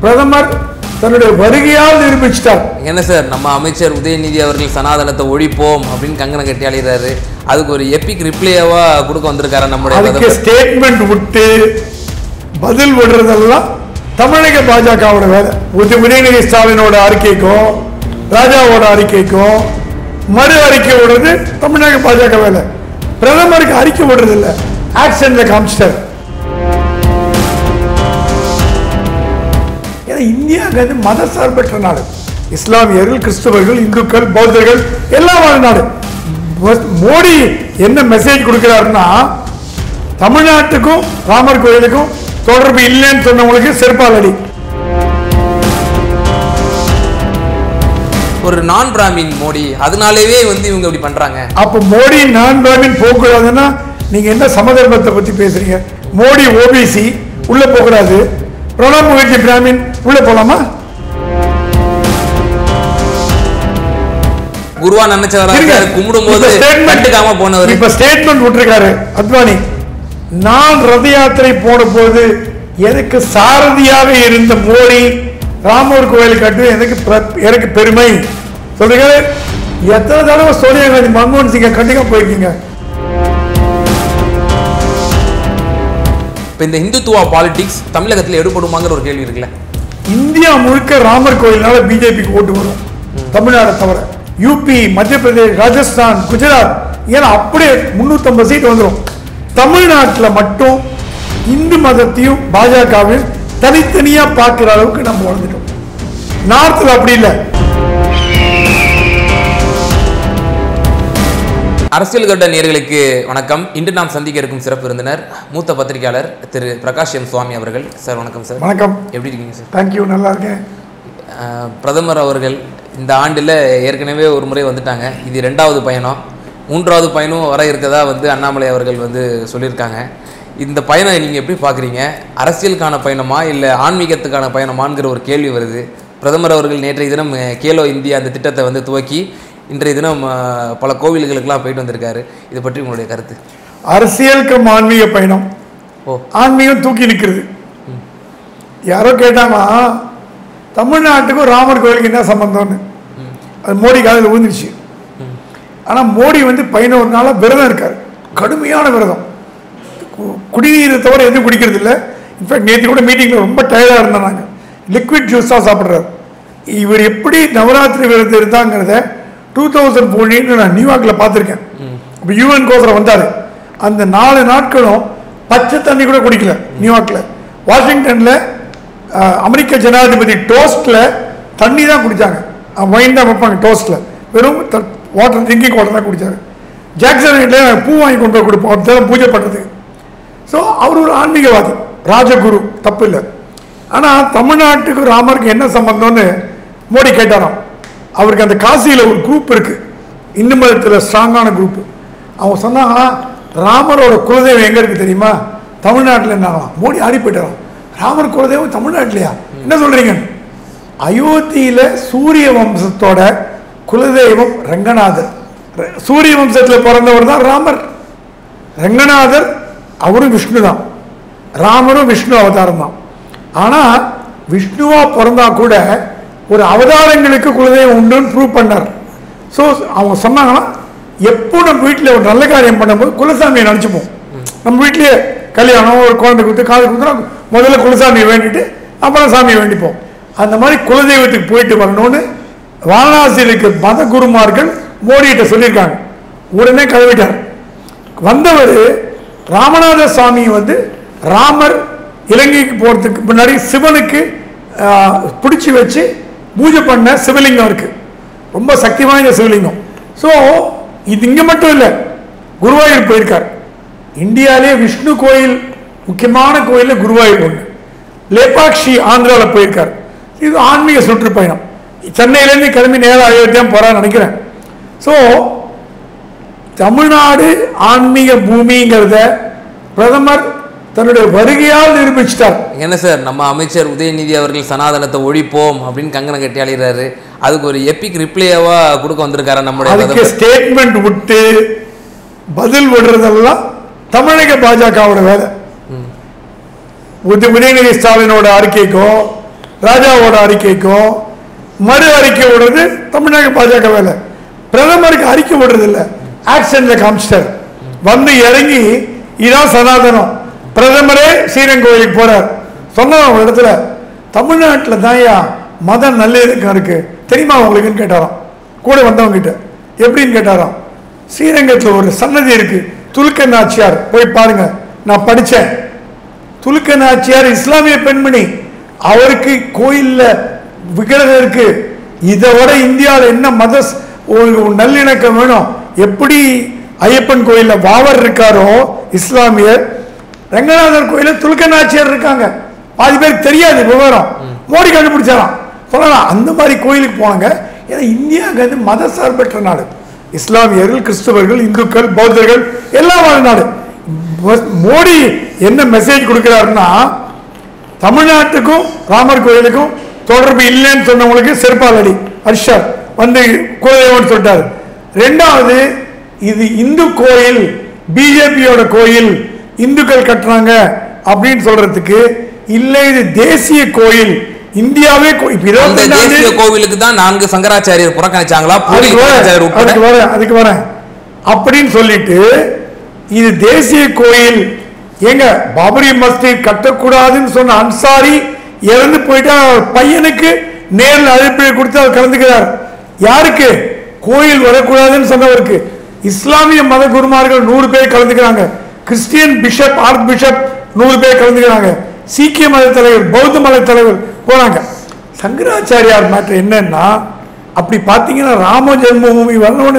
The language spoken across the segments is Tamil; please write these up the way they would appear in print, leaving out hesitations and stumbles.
பிரதமர் தன்னுடைய வருகையால் நிரூபிச்சிட்டார். என்ன சார், நம்ம அமைச்சர் உதயநிதி அவர்கள் சனாதனத்தை ஒழிப்போம் அப்படின்னு கங்கணம் கட்டி அழிறாரு. அதுக்கு ஒரு எபிக் ரிப்ளையாவா கொடுக்க வந்திருக்காரு நம்முடைய ஸ்டேட்மெண்ட் விட்டு பதில் விடுறதெல்லாம் தமிழக பாஜகவோட வேலை. உதயநிதி ஸ்டாலினோட அறிக்கைக்கும் ராஜாவோட அறிக்கைக்கும் மறு அறிக்கை விடுறது தமிழக பாஜக வேலை. பிரதமருக்கு அறிக்கை விடுறது இல்லை, ஆக்ஷன்ல காமிச்சிட்டார். இந்தியா மத சார்பற்ற நாடு. இஸ்லாமியர்கள், கிறிஸ்தவர்கள், இந்துக்கள், பௌத்தர்கள் எல்லாம் வாழ் நாடு. மோடி என்ன மெசேஜ் கொடுக்கிறாருன்னா, தமிழ்நாட்டுக்கும் ராமர் கோயிலுக்கும் தொடர்பு இல்லைன்னு சொன்னவங்களுக்கு செருப்பால் அடி. ஒரு நான் பிராமின் மோடி, அதனாலேயே இவங்க இப்படி பண்றாங்க. அப்ப மோடி நான் பிராமின் போகக்கூடாதுன்னா நீங்க என்ன சமதர்மத்தை பத்தி பேசுறீங்க? மோடி ஓபிசி உள்ள போகக்கூடாது, பிரணாப் முகர்ஜி பிராமின் உள்ள போலாமா? குருவா நினைச்சவராக கும்பிடும் போது கண்டுக்காம போனவர் இப்ப ஸ்டேட்மெண்ட் விட்டுருக்காரு அத்வானி. நான் ரத யாத்திரை போன போது எனக்கு சாரதியாக இருந்த மோடி ராமர் கோயில் கட்டு எனக்கு பெருமை சொல்றீங்க. எத்தனை தடவை சோனியா காந்தி, மன்மோகன் சிங்கை கண்டிப்பா போயிருக்கீங்க. இப்போ இந்த இந்துத்துவா பாலிடிக்ஸ் தமிழகத்தில் எடுபடுமாங்கிற ஒரு கேள்வி இருக்குல்ல. இந்தியா முழுக்க ராமர் கோயில்னால பிஜேபிக்கு ஓட்டு வரும், தமிழ்நாடு தவிர. யூபி, மத்திய பிரதேஷ், ராஜஸ்தான், குஜராத் ஏன்னா அப்படியே 350 சீட் வந்துடும். தமிழ்நாட்டில் மட்டும் இந்து மதத்தையும் பாஜகவையும் தனித்தனியா பார்க்கிற அளவுக்கு நம்ம வளர்ந்துட்டோம். நார்த்தில் அப்படி இல்லை. அரசியல் கட்ட நேயர்களுக்கு வணக்கம். இன்று நாம் சந்திக்க இருக்கும் சிறப்பு விருந்தினர் மூத்த பத்திரிகையாளர் திரு பிரகாஷ் எம் சுவாமி அவர்கள். சார் வணக்கம். சார் வணக்கம். எப்படி இருக்கீங்க சார்? தேங்க்யூ, நல்லா இருக்கேன். பிரதமர் அவர்கள் இந்த ஆண்டில் ஏற்கனவே ஒரு முறை வந்துட்டாங்க. இது 2வது பயணம். 3வது பயணம் வர இருக்கதா அண்ணாமலை அவர்கள் சொல்லியிருக்காங்க. இந்த பயணம் நீங்கள் எப்படி பார்க்குறீங்க? அரசியலுக்கான பயணமா இல்லை ஆன்மீகத்துக்கான பயணமாங்கிற ஒரு கேள்வி வருது. பிரதமர் அவர்கள் நேற்றைய தினம் கேலோ இந்தியா அந்த திட்டத்தை துவக்கி இன்றைய தினம் பல கோவில்களுக்கெல்லாம் போயிட்டு வந்திருக்காரு. இதை பற்றி உங்களுடைய கருத்து? அரசியலுக்கு ஆன்மீக பயணம். ஆன்மீகம் தூக்கி நிற்கிறது. யாரோ கேட்டாமா தமிழ்நாட்டுக்கும் ராமர் கோயிலுக்கு என்ன சம்பந்தம்னு. அது மோடி காலையில் ஊந்துருச்சு. ஆனால் மோடி 11 நாளாக விரதம் இருக்கார், கடுமையான விரதம். குடிநீரை தவிர எதுவும் குடிக்கிறது இல்லை. இன்ஃபேக்ட் நேற்று கூட மீட்டிங்கில் ரொம்ப டயர்டாக இருந்தோம். நாங்கள் லிக்விட் ஜூஸ் தான் சாப்பிட்றாரு. இவர் எப்படி நவராத்திரி விரதம் இருந்தாங்கிறத 2014 நான் நியூயார்க்கில் பார்த்துருக்கேன். இப்போ யூஎன் கோசரம் வந்தார். அந்த 4 நாட்களும் பச்சை தண்ணி கூட குடிக்கல நியூயார்க்கில். வாஷிங்டனில் அமெரிக்க ஜனாதிபதி டோஸ்ட்டில் தண்ணி தான் குடித்தாங்க, வைன் தான் வைப்பாங்க டோஸ்ட்டில், வெறும் வாட்டர், ட்ரிங்கிங் வாட்டர் தான் குடித்தார். ஜாக்சன் வீட்டில் பூ வாங்கி கொண்டு போய் கொடுப்போம் அப்படி பூஜை பண்ணுறதுக்கு. ஸோ அவர் ஒரு ஆன்மீகவாதி, ராஜகுரு, தப்பு இல்லை. ஆனால் தமிழ்நாட்டுக்கு ராமருக்கு என்ன சம்பந்தம்னு மோடி கேட்டாராம். அவருக்கு அந்த காசியில் ஒரு குரூப் இருக்குது, இந்து மதத்தில் ஸ்ட்ராங்கான குரூப்பு. அவங்க சொன்னாங்கன்னா ராமரோட குலதெய்வம் எங்கே இருக்குது தெரியுமா? தமிழ்நாட்டில் என்னாகலாம். மோடி ஆடி போயிட்டாராம். ராமர் குலதெய்வம் தமிழ்நாட்டிலையா? என்ன சொல்கிறீங்க? அயோத்தியில் சூரிய வம்சத்தோட குலதெய்வம் ரங்கநாதர். சூரிய வம்சத்தில் பிறந்தவர் தான் ராமர். ரங்கநாதர் அவரும் விஷ்ணு தான், ராமரும் விஷ்ணு அவதாரம் தான். ஆனால் விஷ்ணுவா பிறந்தா கூட ஒரு அவதாரங்களுக்கு குலதெய்வம் உண்டுன்னு ப்ரூவ் பண்ணார். ஸோ அவங்க சொன்னாங்கன்னா எப்போ நம்ம வீட்டில் ஒரு நல்ல காரியம் பண்ணும்போது குலசாமியை நினச்சிப்போம். நம்ம வீட்லேயே கல்யாணம், ஒரு குழந்தை கொடுத்து காது கொடுத்தா முதல்ல குலசாமியை வேண்டிட்டு அப்புறம் சாமியை வேண்டிப்போம். அந்த மாதிரி குலதெய்வத்துக்கு போயிட்டு வரணும்னு வாரணாசியில் இருக்க மத குருமார்கள் மோடிகிட்ட சொல்லியிருக்காங்க. உடனே கழுவிட்டார். வந்தவர் ராமநாத சுவாமி ராமர் இலங்கைக்கு போகிறதுக்கு முன்னாடி சிவனுக்கு பிடிச்சி வச்சு பூஜை பண்ண சிவலிங்கம் இருக்கு, ரொம்ப சக்தி வாய்ந்த சிவலிங்கம். ஸோ இது இங்கே மட்டும் இல்லை, குருவாயூர் போயிருக்கார். இந்தியாவிலே விஷ்ணு கோயில் முக்கியமான கோயிலில் குருவாயூர் ஒன்று. லேபாக்ஷி ஆந்திராவில் போயிருக்கார். இது ஆன்மீக சுற்றுப்பயணம். சென்னையிலேருந்து கிளம்பி நேரம் அயோத்தியா போகிறான்னு நினைக்கிறேன். ஸோ தமிழ்நாடு ஆன்மீக பூமிங்கிறத பிரதமர் தன்னுடைய வருகையால் நிரூபிச்சிட்டார். என்ன சார், நம்ம அமைச்சர் உதயநிதி அவர்கள் சனாதனத்தை ஒழிப்போம் அப்படின்னு கங்கணம் கட்டி அழிறாரு. அதுக்கு ஒரு எபிக் ரிப்ளையாவா கொடுக்க வந்திருக்காரு நம்முடைய ஸ்டேட்மெண்ட் விட்டு பதில் விடுறதெல்லாம் தமிழக பாஜகவோட வேலை. உதயநிதி ஸ்டாலினோட அறிக்கைக்கும் ராஜாவோட அறிக்கைக்கும் மறு அறிக்கை விடுறது தமிழ்நாடு பாஜக வேலை. பிரதமருக்கு அறிக்கை விடுறது இல்லை, ஆக்ஷன்ல காமிச்சிட்டார். வந்து இறங்கி இதான் சனாதனம், பிரதமரே ஸ்ரீரங்கம் கோயிலுக்கு போறார். சொன்ன ஒரு இடத்துல தமிழ்நாட்டில் தான்யா மத நல்லிணக்கம் இருக்கு தெரியுமா உங்களுக்குன்னு கேட்டாராம். கூட வந்தவங்க கிட்ட எப்படின்னு கேட்டாராம். ஸ்ரீரங்கத்தில் ஒரு சன்னதி இருக்கு, துலுக்க நாச்சியார், போய் பாருங்க, நான் படித்தேன். துலுக்க நாச்சியார் இஸ்லாமிய பெண்மணி, அவருக்கு கோயில்ல விக்கிரகம் இருக்கு. இதை விட இந்தியாவில் என்ன மத நல்லிணக்கம் வேணும்? எப்படி ஐயப்பன் கோயில்ல பாவர் இருக்காரோ இஸ்லாமியர், ரங்கநாதர் கோயில துலுக்க நாச்சியார் இருக்காங்க. பாதி பேருக்கு தெரியாது விவரம், மோடி கண்டுபிடிச்சாராம். சொல்லலாம் அந்த மாதிரி கோயிலுக்கு போனாங்க. ஏன்னா இந்தியாவுக்கு மத சார்பற்ற நாடு, இஸ்லாமியர்கள், கிறிஸ்தவர்கள், இந்துக்கள், பௌத்தர்கள் எல்லாம் வாழ் நாடு. மோடி என்ன மெசேஜ் கொடுக்கிறாருன்னா, தமிழ்நாட்டுக்கும் ராமர் கோயிலுக்கும் தொடர்பு இல்லைன்னு சொன்னவங்களுக்கு செருப்பால் அடி ஹர்ஷர் வந்து குலதெய்வம்னு சொல்லிட்டாரு. ரெண்டாவது, இது இந்து கோயில், பிஜேபியோட கோயில், இந்துக்கள் கட்டுறாங்க அப்படின்னு சொல்றதுக்கு இல்லை, இது தேசிய கோயில், இந்தியாவே தேசிய கோவிலுக்கு தான் 4 சங்கராச்சாரியர் புறக்கணிச்சாங்களா? அதுக்கு வரேன் அப்படின்னு சொல்லிட்டு இது தேசிய கோயில். எங்க பாபரி மஸ்ஜித் கட்டக்கூடாதுன்னு சொன்ன அன்சாரி இறந்து போயிட்டா, பையனுக்கு நேரில் அழைப்பு கொடுத்து அவர் கலந்துக்கிறார். யாருக்கு? கோயில் வரக்கூடாதுன்னு சொன்னவருக்கு. இஸ்லாமிய மத குருமார்கள் 100 பேர் கலந்துக்கிறாங்க, கிறிஸ்டியன் பிஷப், ஆர்க் பிஷப் 100 பேர் கலந்துக்கிறாங்க, சீக்கிய மத தலைவர், பௌத்த மத தலைவர் போனாங்க. சங்கராச்சாரியார் மேட்டர் என்னன்னா, அப்படி பார்த்தீங்கன்னா ராம ஜென்மபூமி வரணும்னு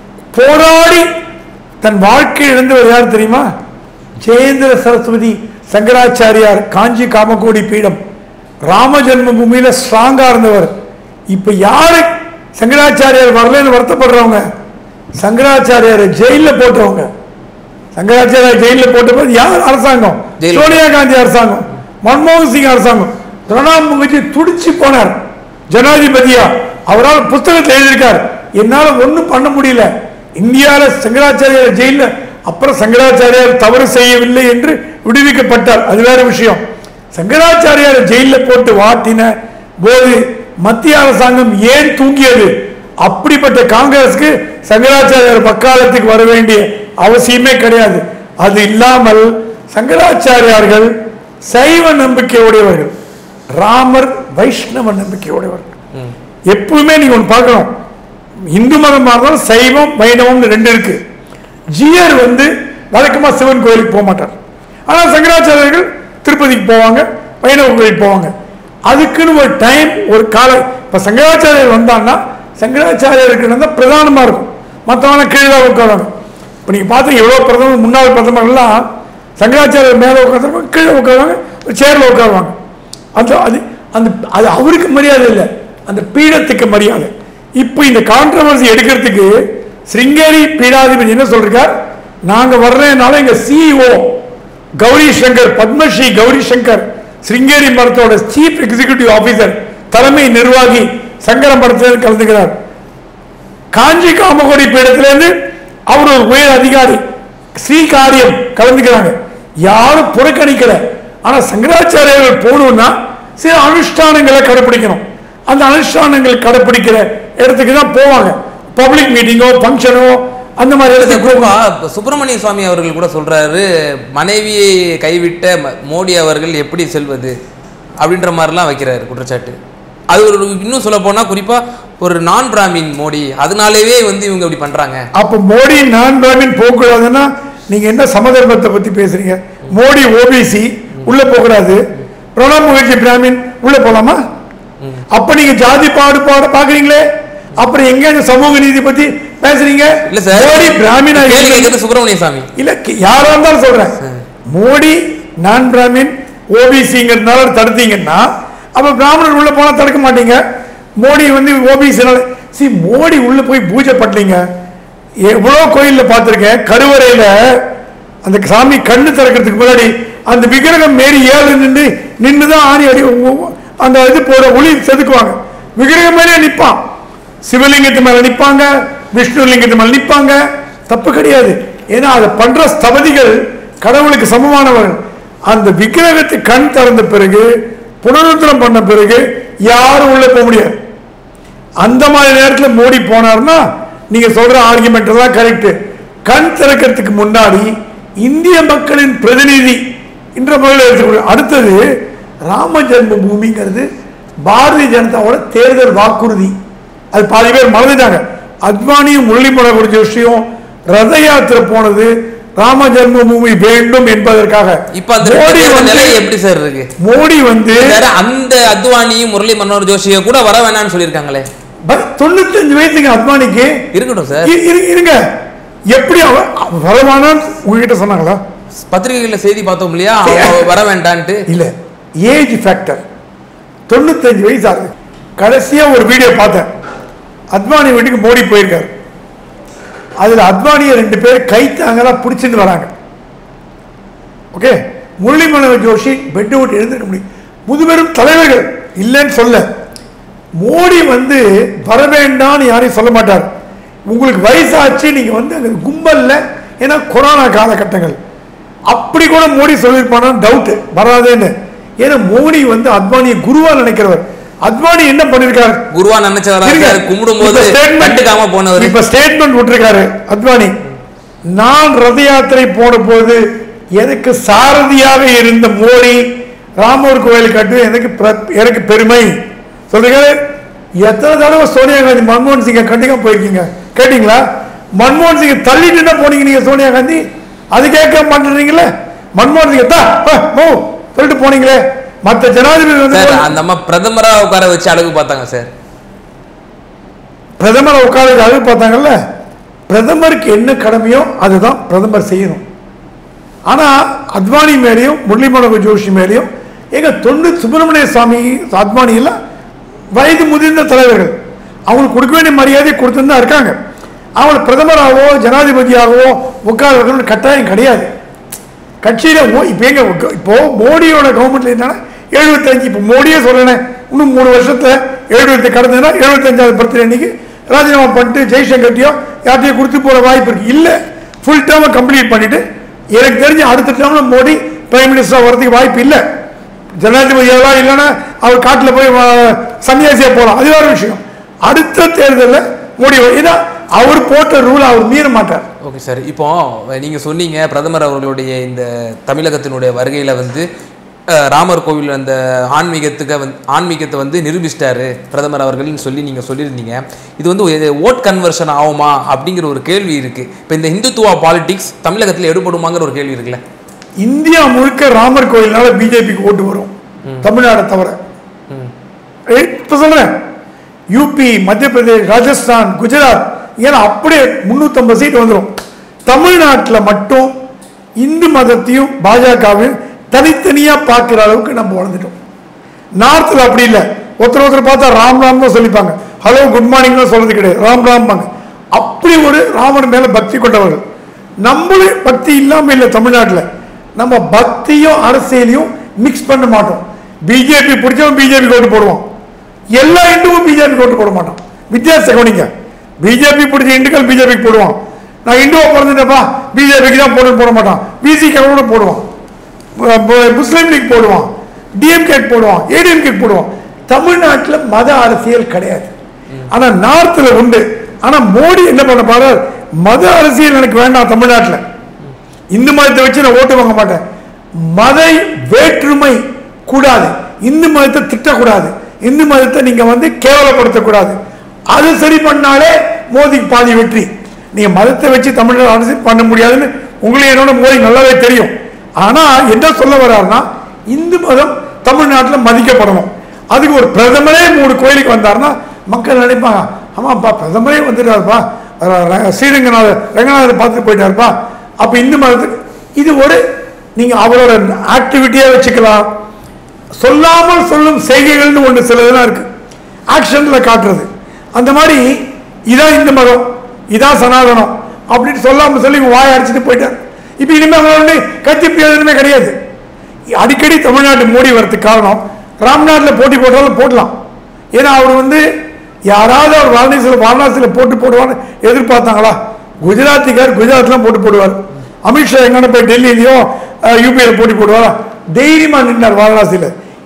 போராடி தன் வாழ்க்கை இழந்தவர் யார் தெரியுமா? ஜெயேந்திர சரஸ்வதி சங்கராச்சாரியார், காஞ்சி காமகோடி பீடம், ராம ஜென்மபூமியில ஸ்ட்ராங்கா இருந்தவர். இப்ப யாரு சங்கராச்சாரியார் வரலன்னு வருத்தப்படுறவங்க? சங்கராச்சாரியார் ஜெயில போட்டவங்க. சங்கராச்சாரியார் ஜெயில போட்டபோது யார் அரசாங்கம்? சோனியா காந்தி அரசாங்கம், மன்மோகன் சிங் அரசாங்கம். பிரணாப் முகர்ஜி துடிச்சு போனார் ஜனாதிபதியா. அவரால் புத்தகத்தில் எழுதியிருக்கார், என்னால ஒன்றும் பண்ண முடியல, இந்தியாவில் சங்கராச்சாரியார் ஜெயில. அப்புறம் சங்கராச்சாரியார் தவறு செய்யவில்லை என்று விடுவிக்கப்பட்டார், அது வேற விஷயம். சங்கராச்சாரியார் ஜெயில போட்டு வாட்டின போது மத்திய அரசாங்கம் ஏன் தூங்கியது? அப்படிப்பட்ட காங்கிரஸ்க்கு சங்கராச்சாரியார் பக்காலத்துக்கு வர வேண்டிய அவசியமே கிடையாது. அது இல்லாமல் சங்கராச்சாரியார்கள் சைவ நம்பிக்கை உடையவர்கள், ராமர் வைஷ்ணவ நம்பிக்கை உடையவர்கள். எப்பவுமே நீங்க ஒன்று பார்க்கணும், இந்து மதம் இருந்தாலும் சைவம் வைணவம் 2 இருக்கு. ஜியர் வந்து வழக்கமா சிவன் கோயிலுக்கு போக மாட்டார், ஆனால் சங்கராச்சாரியர்கள் திருப்பதிக்கு போவாங்க, வைணவ கோயிலுக்கு போவாங்க. அதுக்குன்னு ஒரு டைம், ஒரு காலம். இப்ப சங்கராச்சாரியர் வந்தாங்கன்னா சங்கராச்சாரியருக்கு வந்து பிரதானமா இருக்கும், மற்றவங்க கீழே உட்காருவாங்க. இப்போ நீங்க பார்த்து எவ்வளோ பிரதமர், முன்னாள் பிரதமர்லாம் சங்கராச்சாரியர் மேலே உட்காந்துருப்பாங்க, கீழே உட்காருவாங்க, ஒரு சேர்ல உட்காருவாங்க. அது அது அந்த அது அவருக்கு மரியாதை இல்லை, அந்த பீடத்துக்கு மரியாதை. இப்போ இந்த கான்ட்ரவர்சி எடுக்கிறதுக்கு சிருங்கேரி பீடாதிபதி என்ன சொல்றார்? நாங்க வர்றதுனால எங்க சிஇஓ கௌரி சங்கர், பத்மஸ்ரீ கௌரி சங்கர், சிருங்கேரி மடத்தோட சீஃப் எக்ஸிகியூட்டிவ் ஆபீசர், தலைமை நிர்வாகி சங்கர மடத்தில் கலந்துக்கிறார். காஞ்சி காமகோடி பீடத்திலிருந்து அவர் ஒரு உயர் அதிகாரி ஸ்ரீகாரியம் கலந்துக்கிறாங்க. யாரும் புறக்கணிக்கல. ஆனா சங்கராச்சாரியர்கள் போகணும்னா சில அனுஷ்டானங்களை கடைபிடிக்கணும். அந்த அனுஷ்டானங்கள் கடைபிடிக்கிற இடத்துக்கு தான் போவாங்க. பப்ளிக் மீட்டிங்கோ ஃபங்க்ஷனோ அந்த மாதிரி இடத்துக்கு. சுப்பிரமணிய சுவாமி அவர்கள் கூட சொல்றாரு, மனைவியை கைவிட்ட மோடி அவர்கள் எப்படி செல்வது அப்படின்ற மாதிரிலாம் வைக்கிறாரு குற்றச்சாட்டு. அது ஒரு இன்னும் சொல்ல போனா குறிப்பா ஒரு நான் பிராமின் மோடி, அதனாலேயே வந்து இவங்க இப்படி பண்றாங்க. அப்ப மோடி நான் பிராமின் போகக்கூடாதுன்னா நீங்க என்ன சமதர்மத்தை பத்தி பேசுறீங்க? மோடி ஓபிசி உள்ள போகக்கூடாது, பிரணாப் முகர்ஜி பிராமின் உள்ள போலாமா? அப்ப நீங்க ஜாதி பாடுபாடு பாக்குறீங்களே, அப்புறம் எங்க சமூக நீதி பத்தி பேசுறீங்க? இல்ல சார், மோடி பிராமினா சுப்பிரமணிய சாமி இல்ல, யாரா இருந்தாலும் சொல்றேன். மோடி நான் பிராமின் ஓபிசிங்கிறதுனால தடுத்தீங்கன்னா அப்ப பிராமணர் உள்ள போனா தடுக்க மாட்டீங்க. மோடி வந்து ஓபிசி, மோடி உள்ள போய் பூஜை பண்ணீங்க. எவ்வளவு கோயில்ல பார்த்திருக்கேன், கருவறையில அந்த சாமி கண்ணு திறக்கிறதுக்கு முன்னாடி அந்த விக்கிரகம் மேரி ஏழு நின்றுதான் ஆணி அடி அந்த இது போட ஒளி செதுக்குவாங்க. விக்கிரகம் மேலே நிற்பான், சிவலிங்கத்து மேல நிற்பாங்க, விஷ்ணு லிங்கத்து மேல நிற்பாங்க. தப்பு கிடையாது, ஏன்னா அதை பண்ற ஸ்தபதிகள் கடவுளுக்கு சமமானவர்கள். அந்த விக்கிரகத்தை கண் திறந்த பிறகு புனருத்தரம் பண்ண பிறகு யாரும் உள்ள போக முடியாது. அந்த மாதிரி நேரத்தில் மோடி போனார்னா நீங்க சொல்ற ஆர்குமெண்ட் எல்லாம் கரெக்ட். கண் திறக்கிறதுக்கு முன்னாடி இந்திய மக்களின் பிரதிநிதி என்ற முறையில் எடுத்துக்கொள்ள. அடுத்தது ராம ஜென்ம பூமிங்கிறது பாரதிய ஜனதாவோட தேர்தல் வாக்குறுதி. அது பாதி பேர் மறந்துட்டாங்க. அத்வானியும் முரளிமனோகர் குறித்த விஷயம், ரத யாத்திரை போனது ராம ஜென்ம பூமி வேண்டும் என்பதற்காக. எப்படி சார் இருக்கு மோடி வந்து அந்த அத்வானியும் முரளி மனோகர் ஜோஷியை கூட வர வேணாம்னு சொல்லியிருக்காங்களே. 95 வயசுக்கு அத்வானிக்கு இருக்கட்டும் சார். இருங்க, எப்படி வரவானான்னு உங்ககிட்ட சொன்னாங்களா? பத்திரிகைகளில் செய்தி பார்த்தோம் இல்லையா, வர வேண்டான்ட்டு. இல்ல, ஏஜ் ஃபேக்டர். 95 வயசு ஆகுது. கடைசியா ஒரு வீடியோ பார்த்தேன், அத்வானி வீட்டுக்கு மோடி போயிருக்காரு. அதுல அத்வானியை 2 பேர் கைத்தாங்களா பிடிச்சிட்டு வராங்க. ஓகே, முரளி மனோகர் ஜோஷி பெட் விட்டு எழுந்திருக்க முடியும். முதுபெரும் தலைவர்கள் இல்லைன்னு சொல்ல. மோடி வந்து வர வேண்டாம்னு யாரையும் சொல்ல மாட்டார். உங்களுக்கு வயசாச்சு, நீங்க வந்து அங்க கும்பல்ல, ஏன்னா கொரோனா காலகட்டங்கள், அப்படி கூட மோடி சொல்லியிருப்பான டவுட் வராதுன்னு. ஏன்னா மோடி வந்து அத்வானியை குருவா நினைக்கிறவர். அத்வானி என்ன பண்ணிருக்காரு? குருவா நினைச்சவர், கும்பிடும்போது கண்டுக்காம போனவர். இப்ப ஸ்டேட்மெண்ட் விட்டுருக்காரு அத்வானி, நான் ரத யாத்திரை போன போது எனக்கு சாரதியாக இருந்த மோடி ராமர் கோயில் கட்டு எனக்கு பெருமை சொல்றீங்க. எத்தனை தடவை சோனியா காந்தி மன்மோகன் சிங்கை கண்டிக்காம போயிருக்கீங்க கேட்டீங்களா? மன்மோகன் சிங்கை தள்ளிட்டு போனீங்க நீங்க சோனியா காந்தி, அது கேட்க மாட்டேறீங்களே. மன்மோகன் சிங்கை சொல்லிட்டு போனீங்களே. மற்ற ஜனாதிபதி வந்து அந்த அம்மா பிரதமரா உட்கார வச்சு அழகு பார்த்தாங்க சார். பிரதமரை உட்கார வச்சு அழகு பார்த்தாங்கல்ல. பிரதமருக்கு என்ன கடமையோ அதுதான் பிரதமர் செய்யணும். ஆனா அத்வானி மேலேயும் முரளி மனோகர் ஜோஷி மேலேயும் எங்க சுப்பிரமணிய சுவாமி அத்வானி எல்லாம் வயது முதிர்ந்த தலைவர்கள், அவங்களுக்கு கொடுக்க வேண்டிய மரியாதை கொடுத்துதான் இருக்காங்க. அவங்க பிரதமராகவோ ஜனாதிபதியாகவோ உட்கார வைக்கணும்னு கட்டாயம் கிடையாது. கட்சியில இப்போ மோடியோட கவர்மெண்ட்ல என்னன்னா 75, இப்போ மோடியே சொல்றேன், இன்னும் 3 வருஷத்துல 70 கடந்ததுன்னா 75வது பர்த்டே அன்னைக்கு ராஜினாமா பண்ணிட்டு ஜெய்சங்கர்ட்டியோ யார்ட்டையோ கொடுத்து போற வாய்ப்பு இருக்கு. இல்ல, ஃபுல் டேர்ம் கம்ப்ளீட் பண்ணிட்டு எனக்கு தெரிஞ்சு அடுத்த டேர்ம்ல மோடி பிரைம் மினிஸ்டரா வரதுக்கு வாய்ப்பு இல்லை. ஜனாதிபதியெல்லாம் இல்லைன்னா அவர் காட்டில் போய் சன்னியாசியா போகலாம், அது வேற விஷயம். அடுத்த தேர்தலில் மோடி அவர் போட்ட ரூல் அவர் மீற மாட்டார். ஓகே சார், இப்போ நீங்க சொன்னீங்க பிரதமர் அவர்களுடைய இந்த தமிழகத்தினுடைய வருகையில வந்து ராமர் கோவில் அந்த ஆன்மீகத்தை வந்து நிரூபிச்சிட்டாரு பிரதமர் அவர்கள்னு சொல்லி நீங்க சொல்லியிருந்தீங்க. இது வந்து ஓட் கன்வர்ஷன் ஆகுமா அப்படிங்கிற ஒரு கேள்வி இருக்கு. இப்போ இந்த இந்துத்துவா பாலிடிக்ஸ் தமிழகத்தில் எடுபடுமாங்கிற ஒரு கேள்வி இருக்குல்ல. இந்தியா முழுக்க ராமர் கோயில்னால பிஜேபிக்கு ஓட்டு வரும், தமிழ்நாடு தவிர. இப்ப சொல்றேன், யூபி, மத்திய பிரதேஷ், ராஜஸ்தான், குஜராத், ஏன்னா அப்படியே 350 சீட் வந்துடும். தமிழ்நாட்டில் மட்டும் இந்து மதத்தையும் பாஜகவையும் தனித்தனியா பார்க்கிற அளவுக்கு நம்ம வளர்ந்துட்டோம். நார்த்தில் அப்படி இல்லை, ஒருத்தர் பார்த்தா ராம் ராம் தான் சொல்லிப்பாங்க, ஹலோ குட் மார்னிங் தான் சொல்றது கிடையாது, ராம் ராம் பாங்க. அப்படி ஒரு ராமன் மேல பக்தி கொண்டவர்கள். நம்மளே பக்தி இல்லாம இல்லை தமிழ்நாட்டில். நம்ம பக்தியும் அரசியலையும் மிக்ஸ் பண்ண மாட்டோம். பிஜேபி பிடிச்சவன் பிஜேபி ஓட்டு போடுவோம், எல்லா இந்துவும் பிஜேபி ஓட்டு போட மாட்டோம். வித்தியாசம் கவனிங்க. பிஜேபி பிடிச்ச இந்துக்கள் பிஜேபிக்கு போடுவான். நான் இந்துவா பிறந்துட்டப்பா பிஜேபிக்கு தான் போட மாட்டான். பிசிகே கூட போடுவான், முஸ்லீம் லீக் போடுவான், டிஎம்கே போடுவான், ஏடிஎம்கே போடுவான். தமிழ்நாட்டில் மத அரசியல் கிடையாது, ஆனா நார்த்தில் உண்டு. ஆனா மோடி என்ன பண்ண பாரு, மத அரசியல் எனக்கு வேண்டாம் தமிழ்நாட்டில், இந்து மதத்தை வச்சு நான் ஓட்டு வாங்க மாட்டேன், மத வேற்றுமை கூடாது, இந்து மதத்தை திட்டக்கூடாது, இந்து மதத்தை நீங்க வந்து கேவலப்படுத்தக்கூடாது, அது சரி பண்ணாலே மோடிக்கு பாதி வெற்றி. நீங்க மதத்தை வச்சு தமிழ்நாடு அரசியல் பண்ண முடியாதுன்னு உங்களுக்கு என்னோட மோடி நல்லாவே தெரியும். ஆனா என்ன சொல்ல வர்றாருன்னா, இந்து மதம் தமிழ்நாட்டில் மதிக்கப்படணும். அதுக்கு ஒரு பிரதமரே 3 கோயிலுக்கு வந்தாருன்னா மக்கள் நினைப்பாங்க, ஆமாப்பா பிரதமரே வந்துட்டாருப்பா, ரங்கநாதர் பார்த்துட்டு போயிட்டாருப்பா, அப்ப இந்து மதத்துக்கு இது ஒரு நீங்க அவரோட ஆக்டிவிட்டியா வச்சுக்கலாம். சொல்லாமல் சொல்லும் செய்கைகள்னு ஒன்று சிலதெல்லாம் இருக்கு, ஆக்ஷன்ல காட்டுறது. அந்த மாதிரி இதான் இந்து மதம், இதான் சனாதனம் அப்படின்னு சொல்லாம சொல்லி வாய் அடிச்சுட்டு போயிட்டார். இப்ப இனிமே கட்சி பிரயோஜனமே கிடையாது. அடிக்கடி தமிழ்நாட்டு மோடி வரதுக்கு காரணம், ராம்நாட்டில் போட்டி போட்டாலும் போடலாம். ஏன்னா அவர் வந்து யாராவது அவர் வாரணாசியில் போட்டு போடுவான்னு எதிர்பார்த்தாங்களா? குஜராத்திக்கார் குஜராத்லாம் போட்டு போடுவார். அமித்ஷா எங்கன்னா போய் டெல்லியிலையோ யூபியில் போட்டி போடுவாரா? தைரியமா நின்றார் வாரணாசியில்.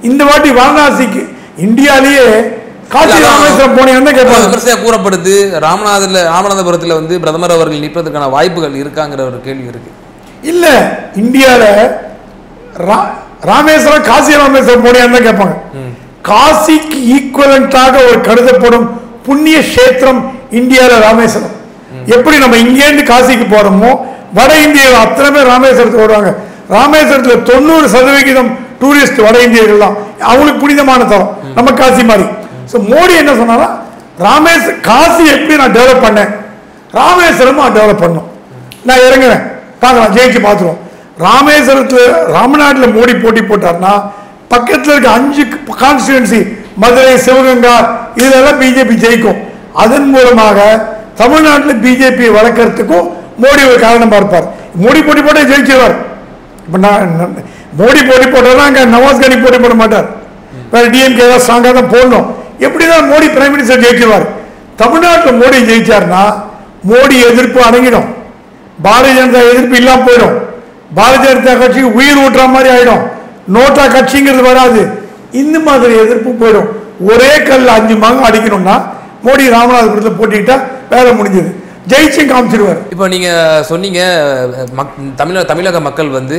இந்த வாட்டி வாரணாசிக்கு இந்தியாலேயே காசி ராமேஸ்வரம் போனீங்கன்னா கேட்பாங்க. விமர்சையா கூறப்படுது ராமநாதபுரத்தில் வந்து பிரதமர் அவர்கள் நிற்பதற்கான வாய்ப்புகள் இருக்காங்கிற ஒரு கேள்வி இருக்கு. இல்ல இந்தியாவில் ராமேஸ்வரம் காசி ராமேஸ்வரம் போனீங்கன்னா கேட்பாங்க. காசிக்கு ஈக்குவலண்டாக ஒரு கருதப்படும் புண்ணிய கஷேத்திரம் இந்தியாவில் ராமேஸ்வரம். எப்படி நம்ம இங்கேருந்து காசிக்கு போறோமோ வட இந்தியாவில் அத்தனை பேர் ராமேஸ்வரத்துக்கு வருவாங்க. ராமேஸ்வரத்தில் 90% டூரிஸ்ட் வட இந்தியர்கள் தான். அவங்களுக்கு புனிதமான தலம், நம்ம காசி மாதிரி. ஸோ மோடி என்ன சொன்னாரா, காசி எப்படி நான் டெவலப் பண்ணேன், ராமேஸ்வரமும் நான் டெவலப் பண்ணணும். நான் இறங்குறேன், பார்க்கலாம், ஜெயிச்சு பார்த்துருவோம். ராமேஸ்வரத்தில் ராமநாட்டில் மோடி போட்டி போட்டார்னா பக்கத்தில் இருக்க 5 கான்ஸ்டிடுவன்சி மதுரை, சிவகங்கா இதெல்லாம் பிஜேபி ஜெயிக்கும். அதன் மூலமாக தமிழ்நாட்டில் பிஜேபி வளர்க்கறதுக்கும் மோடி ஒரு காரணமாக இருப்பார். மோடி போட்டி போட்டே ஜெயிச்சிருவார். இப்போ மோடி போட்டி போட்டார்னா அங்கே நவாஸ் கனி போட்டி போட மாட்டார். வேற டிஎம்கே தான் ஸ்ட்ராங்காக தான் போடணும். எப்படிதான் மோடி பிரைம் மினிஸ்டர் ஜெயிச்சிருவார். தமிழ்நாட்டில் மோடி ஜெயிச்சார்னா மோடி எதிர்ப்பு அடங்கிடும், பாரதிய ஜனதா எதிர்ப்பு இல்லாமல் போயிடும். பாரதிய ஜனதா கட்சிக்கு உயிர் ஊட்டுற மாதிரி ஆயிடும். நோட்டா கட்சிங்கிறது வராது. இந்த மாதிரி எதிர்ப்பு போயிடும். ஒரே கல்ல 5 மாங்க அடிக்கணும்னா மோடி ராமநாதபுரத்தில் போட்டிட்டா வேலை முடிஞ்சது, ஜெயிச்சும் காமிச்சிருவார். இப்போ நீங்க சொன்னீங்க தமிழக மக்கள் வந்து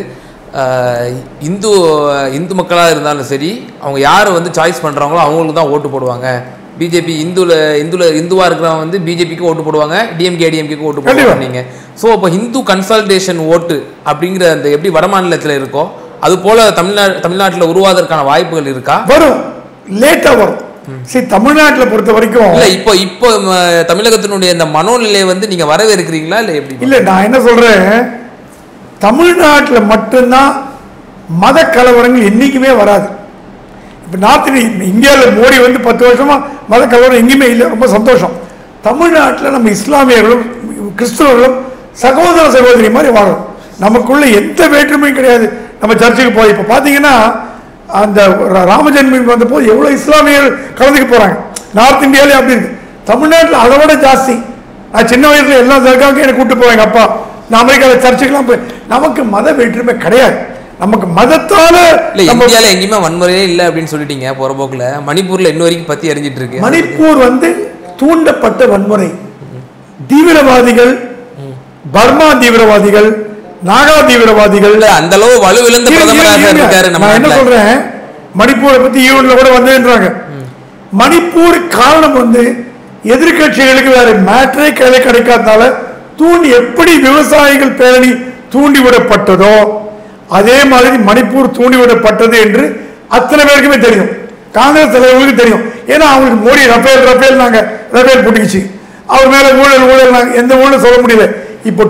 இந்து மக்களாக இருந்தாலும் சரி, அவங்க யார் வந்து சாய்ஸ் பண்ணுறாங்களோ அவங்களுக்கு தான் ஓட்டு போடுவாங்க. பிஜேபி இந்துவாக இருக்கிறவங்க வந்து பிஜேபிக்கு ஓட்டு போடுவாங்க, டிஎம்கேக்கு ஓட்டு போடுவாங்க. நீங்கள் ஸோ அப்போ ஹிந்து கன்சல்டேஷன் ஓட்டு அப்படிங்கிற அந்த எப்படி வட மாநிலத்தில் இருக்கோ அது போல தமிழ்நாட்டில் உருவாவதற்கான வாய்ப்புகள் இருக்கா? வரும், லேட்டாக வரும். சரி, தமிழ்நாட்டில் பொறுத்த வரைக்கும் இல்லை இப்போ தமிழகத்தினுடைய இந்த மனோநிலையை வந்து நீங்கள் வரவேற்கிறீங்களா இல்லை எப்படி? இல்லை, நான் என்ன சொல்கிறேன், தமிழ்நாட்டில் மட்டும்தான் மத கலவரங்கள் என்றைக்குமே வராது. இப்போ நார்த் இந்தியாவில் மோடி வந்து 10 வருஷமா மத கலவரம் எங்கேயுமே இல்லை, ரொம்ப சந்தோஷம். தமிழ்நாட்டில் நம்ம இஸ்லாமியர்களும் கிறிஸ்தவர்களும் சகோதர சகோதரி மாதிரி வாழணும். நமக்குள்ள எந்த வேற்றுமையும் கிடையாது. நம்ம சர்ச்சுக்கு போய் இப்போ பார்த்தீங்கன்னா அந்த ராமஜென்மபூமி வந்த போது எவ்வளோ இஸ்லாமியர்கள் கலந்துக்க போகிறாங்க. நார்த் இந்தியாவிலே அப்படி இருக்கு. தமிழ்நாட்டில் அதை விட ஜாஸ்தி. நான் சின்ன வயசுல எல்லா தர்காவுக்கும் எனக்கு கூப்பிட்டு போவேன் அப்பா. நான் அமெரிக்காவில் சர்ச்சுக்கெல்லாம் போய் நமக்கு மத வேற்றுமை கிடையாது. நமக்கு மதத்தால இந்தியாவில் எங்கேயுமே வன்முறையே இல்லை அப்படின்னு சொல்லிட்டீங்க. போற போக்குல மணிப்பூர்ல இன்ன வரைக்கும் பத்தி அறிஞ்சிட்டு இருக்கு. மணிப்பூர் வந்து தூண்டப்பட்ட வன்முறை. தீவிரவாதிகள், பர்மா தீவிரவாதிகள், நாகா தீவிரவாதிகள் அந்த அளவு வலுவிழந்த பிரதமராக இருக்காரு. நான் என்ன சொல்றேன், மணிப்பூரை பத்தி ஈவன்ல கூட வந்துன்றாங்க. மணிப்பூர் காரணம் வந்து எதிர்கட்சிகளுக்கு வேற மேட்டரே கையில கிடைக்காதனால எப்படி விவசாயிகள் பேரணி தூண்டிவிடப்பட்டதோ அதே மாதிரி மணிப்பூர் தூண்டிவிடப்பட்டது என்று அத்தனை பேருக்குமே தெரியும். காங்கிரஸ் தலைவர்களுக்கு தெரியும். ஏன்னா அவங்களுக்கு மோடி ரஃபேல் நாங்க ரஃபேல் போட்டுக்கிச்சு, அவர் மேல ஊழல் எந்த ஊழல் சொல்ல முடியல. இப்போ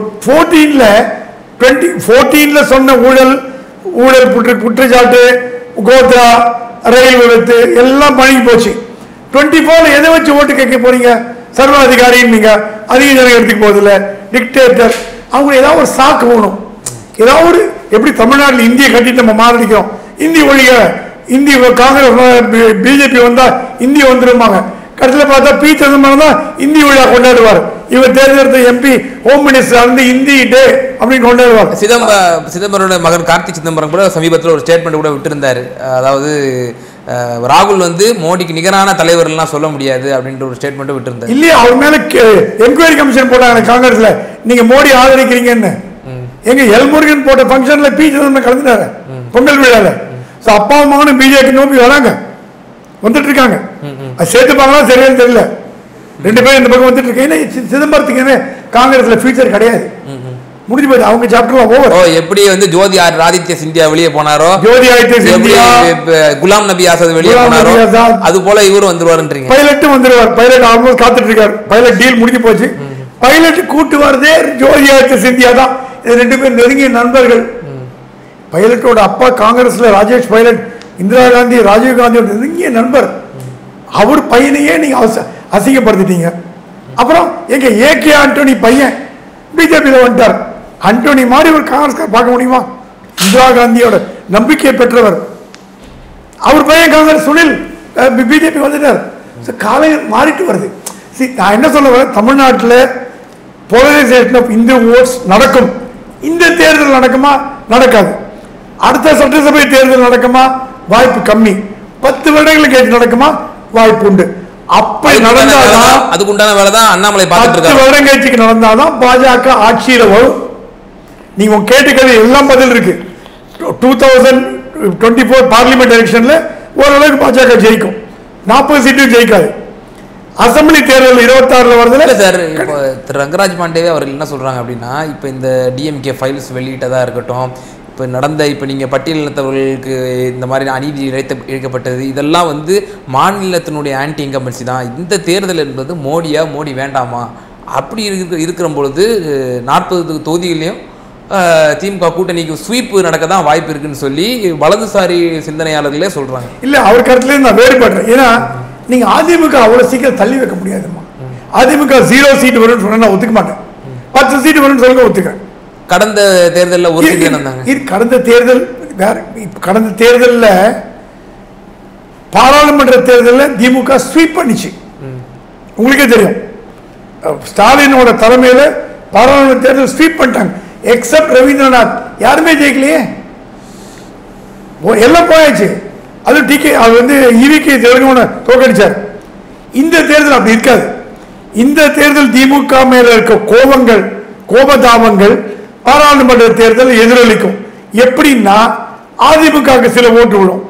2014 சொன்ன ஊழல் குற்றச்சாட்டு, கோத்ரா ரயில் விபத்து எல்லாம் பழகி போச்சு. 24 எதை வச்சு ஓட்டு கேட்க போறீங்க? சர்வாதிகாரின்னு நீங்க அதிக ஜனம் எடுத்துக்க போதில்லை, டிக்டேட்டர். அவங்க ஏதாவது ஒரு சாக்கு போகணும். ஏதாவது ஒரு எப்படி தமிழ்நாட்டில் இந்தியை கட்டிட்டு நம்ம மாரடிக்கிறோம், இந்தி ஒழிக, இந்தி காங்கிரஸ் பிஜேபி வந்தா இந்தி வந்துருவாங்க. கடைசியில் பார்த்தா பி சிதம்பரம் தான் இந்தி விழா கொண்டாடுவார். இவர் தேர்ந்தெடுத்த எம்பி ஹோம் மினிஸ்டர் வந்து இந்தி டே அப்படின்னு கொண்டாடுவார். சிதம்பரோட மகன் கார்த்திக் சிதம்பரம் கூட சமீபத்தில் ஒரு ஸ்டேட்மெண்ட் கூட விட்டுருந்தாரு. அதாவது ராகுல் வந்து மோடிக்கு நிகரான தலைவர்லாம் சொல்ல முடியாது அப்படின்ற ஒரு ஸ்டேட்மெண்ட் விட்டுருந்தாரு. இல்லையா, அவர் மேல என்கொயரி கமிஷன் போட்டாங்க காங்கிரஸ்ல, நீங்க மோடி ஆதரிக்கிறீங்கன்னு. எங்க எல்முருகன் போட்ட ஃபங்க்ஷன்ல பி சிதம்பரம் கலந்துட்டாரு பொங்கல் விழால. அப்பா மகனும் பிஜேபி நோக்கி வராங்க, வந்துட்டு இருக்காங்க. சேர்த்துப்பாங்களா சரியானு தெரியல. 2 பேரும் இந்த பக்கம் வந்துட்டு இருக்காங்க. சிதம்பரத்துக்கு காங்கிரஸ்ல ஃபியூச்சர் கிடையாது, முடிஞ்சு போயிடு. அவங்க சாப்டர்லாம் ஓவர். எப்படி வந்து ஜோதி ஆதித்ய சிந்தியா வெளியே போனாரோ, ஜோதி ஆதித்ய சிந்தியா, குலாம் நபி ஆசாத் வெளியே போனாரோ, அது போல இவரும் வந்துருவாருன்றீங்க. பைலட்டும் வந்துருவார். பைலட் ஆல்மோஸ்ட் காத்துட்டு இருக்காரு. பைலட் டீல் முடிஞ்சு போச்சு. பைலட் கூட்டு வரதே ஜோதி ஆதித்ய சிந்தியா தான். இது 2 பேரும் நெருங்கிய நண்பர்கள். பைலட்டோட அப்பா காங்கிரஸ்ல ராஜேஷ் பைலட், இந்திரா காந்தி, ராஜீவ் காந்தியோட நெருங்கிய நண்பர். அவர் பையனையே நீங்க அசிங்கப்படுத்திட்டீங்க. அப்புறம் எங்க ஏகே ஆண்டோனி பையன் பிஜேபியில் வந்துட்டார். ஆண்டோனி மாதிரி ஒரு காங்கிரஸ் பார்க்க முடியுமா? இந்திரா காந்தியோட நம்பிக்கை பெற்றவர். அவர் பையன் காங்கிரஸ் சுனில் பிஜேபி வந்துட்டார். காலம் மாறிட்டு வருது. நான் என்ன சொல்ல வரேன், தமிழ்நாட்டில் போலரைசேஷன் ஆஃப் இந்து ஓட்ஸ் நடக்கும். இந்த தேர்தல் நடக்குமா? நடக்காது. அடுத்த சட்டசபை தேர்தல் நடக்குமா? வாய்ப்பு கம்மி. 10 வருடங்களுக்கு கழிச்சு நடக்குமா? வாய்ப்பு உண்டு. அப்படி நடந்தாதான் அதுக்குண்டான வேலை தான் அண்ணாமலை பார்த்துட்டு இருக்காரு. 10 வருடம் கழிச்சுக்கு நடந்தாதான் பாஜக ஆட்சியில வரும். நீங்க கேட்டுக்கிறது எல்லாம் பதில் இருக்கு. 2024 பார்லிமெண்ட் எலெக்ஷன்ல ஓரளவுக்கு பாஜக ஜெயிக்கும், 40 சீட்டு ஜெயிக்காது. அசம்பிளி தேர்தல் 26 வருதுல சார். இப்போ திரு ரங்கராஜ் பாண்டே அவர்கள் என்ன சொல்றாங்க அப்படின்னா, இப்போ இந்த டிஎம்கே ஃபைல்ஸ் வெளியிட்டதா இருக்கட்டும், இப்போ நடந்த இப்போ நீங்கள் பட்டியலினத்தவர்களுக்கு இந்த மாதிரி அநீதி இழைக்கப்பட்டது, இதெல்லாம் வந்து மாநிலத்தினுடைய ஆன்டி இன்கம்பன்சி தான். இந்த தேர்தல் என்பது மோடி வேண்டாமா அப்படி இருக்கிற பொழுது 40 தொகுதிகளையும் திமுக கூட்டணிக்கு ஸ்வீப் நடக்க தான் வாய்ப்பு இருக்குன்னு சொல்லி வலதுசாரி சிந்தனையாளர்களே சொல்றாங்க. இல்ல, அவர் கருத்துல நான் வேறுபடுறேன். ஏன்னா நீங்க அதிமுக அவ்வளவு சீக்கிரம் தள்ளி வைக்க முடியாதுமா. அதிமுக 0 சீட் வரும்னு சொன்னா நான் ஒத்துக்க மாட்டேன். 10 சீட் வரும்னு சொல்ல ஒத்துக்கிறேன். கடந்த தேர்தலில் ஒரு சீட் இருந்தாங்க. கடந்த தேர்தல் வேற. கடந்த தேர்தலில் பாராளுமன்ற தேர்தலில் திமுக ஸ்வீப் பண்ணிச்சு, உங்களுக்கே தெரியும். ஸ்டாலினோட தலைமையில் பாராளுமன்ற தேர்தல் ஸ்வீப் பண்ணிட்டாங்க. எக்ஸப்ட் ரவீந்திரநாத், யாருமே ஜெயிக்கலையே, எல்லாம் போயாச்சு. அது அது வந்து ஈவிகே தெலுங்கான தோக்கடிச்சார். இந்த தேர்தல் அப்படி இருக்காது. இந்த தேர்தல் திமுக மேல இருக்க கோபதாபங்கள் பாராளுமன்ற தேர்தல் எதிரொலிக்கும். எப்படின்னா அதிமுக சில ஓட்டு விடும்,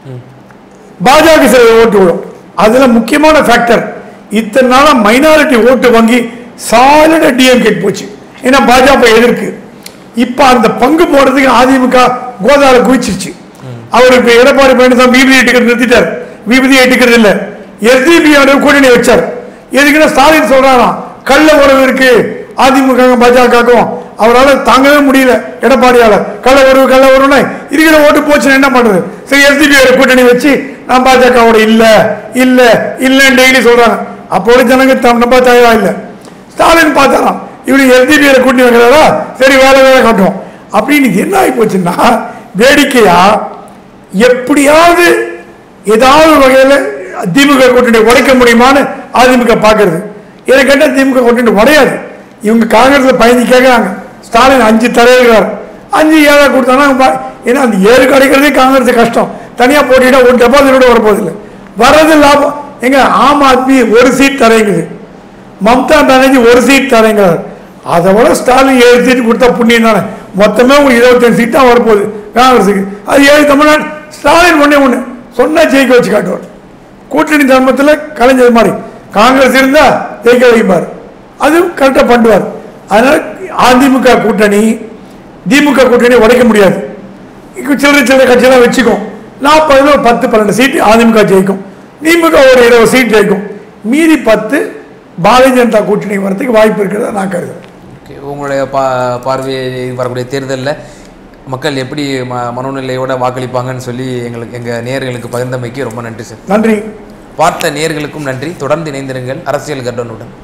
பாஜக சில ஓட்டு விடும். அதுல முக்கியமான ஃபேக்டர், இத்தனை நாளா மைனாரிட்டி ஓட்டு வங்கி சாலிடா டிஎம்கே போச்சு. ஏன்னா பாஜக எதிர்க்கு. இப்ப அந்த பங்கு போடுறதுக்கு அதிமுக கோதால குவிச்சிருச்சு. அவருக்கு எடப்பாடி பழனிசாமி விபதி டிக்கெட் நிறுத்திட்டார். விபதி டிக்கெட் இல்ல, எஸ்டிபி கூட்டணி வச்சார். எதுக்குன்னா ஸ்டாலின் சொல்றாராம் கள்ள உறவு இருக்கு அதிமுக பாஜகவுக்கும், அவரால் தாங்கவே முடியல எடப்பாடியால. கள்ள உறவுனா இருக்கிற ஓட்டு போச்சு, என்ன பண்றது? சரி, எஸ்டிபி கூட்டணி வச்சு நான் பாஜகவோட இல்லன்னு டெய்லி சொல்றாங்க. அப்போது ஜனங்க நம்ப தயாரா இல்ல. ஸ்டாலின் பார்த்தாராம் இவரு எஸ்டிபி கூட்டணி வைக்கிறாரா, சரி வேலை காட்டுவோம் அப்படின்னு. என்ன ஆகி போச்சுன்னா வேடிக்கையா எப்படியாவது ஏதாவது வகையில் திமுக கூட்டணி உடைக்க முடியுமான்னு அதிமுக பார்க்கறது. இதை கேட்டால் திமுக கூட்டணி உடையாது. இவங்க காங்கிரஸில் பயந்து கேட்குறாங்க. ஸ்டாலின் 5 தரையிறார், 5 7 கொடுத்தாங்கன்னா, ஏன்னா அந்த 7 கிடைக்கிறதே காங்கிரஸ் கஷ்டம். தனியாக போட்டிட்டா ஒரு டெபாசிட்டோட வரப்போதில்லை, வர்றது லாபம். எங்க ஆம் ஆத்மி 1 சீட் தரைங்குது, மம்தா பானர்ஜி 1 சீட் தரைங்கிறார். அதை விட ஸ்டாலின் 7 சீட் கொடுத்தா புண்ணியம் தானே. மொத்தமே உங்களுக்கு 25 சீட் தான் வரப்போகுது காங்கிரஸுக்கு. அது 7 தமிழ்நாடு. ஸ்டாலின் ஒண்ணு சொன்னா ஜெயிக்க வச்சு காட்டுவார். கூட்டணி தர்மத்தில் கலைஞர் மாதிரி காங்கிரஸ் இருந்தா ஜெயிக்க வைப்பார், அது கரெக்டாக பண்ணுவார். அதனால அதிமுக கூட்டணி திமுக கூட்டணி உடைக்க முடியாது. சில்லறை கட்சியெல்லாம் வச்சுக்கும். 40 10 12 சீட் அதிமுக ஜெயிக்கும், திமுக ஒரு 20 சீட் ஜெயிக்கும். மீதி 10 பாரதிய ஜனதா கூட்டணி வரதுக்கு வாய்ப்பு இருக்கிறதா நான் கருதுறேன். உங்களுடைய பார்வையை வரக்கூடிய தேர்தலில் மக்கள் எப்படி மனோநிலையோட வாக்களிப்பாங்கன்னு சொல்லி எங்கள் நேயர்களுக்கு பகிர்ந்தமைக்கு ரொம்ப நன்றி சார். நன்றி. பார்த்த நேயர்களுக்கும் நன்றி. தொடர்ந்து இணைந்திருங்கள் அரசியல் கர்டனுடன்.